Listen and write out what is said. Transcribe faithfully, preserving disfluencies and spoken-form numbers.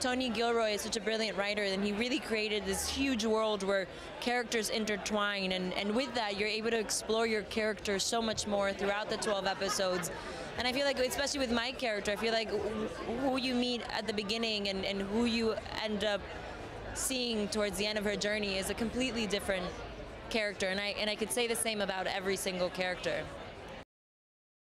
Tony Gilroy is such a brilliant writer, and he really created this huge world where characters intertwine, and, and with that you're able to explore your character so much more throughout the twelve episodes. And I feel like, especially with my character, I feel like who you meet at the beginning and, and who you end up seeing towards the end of her journey is a completely different character, and I, and I could say the same about every single character.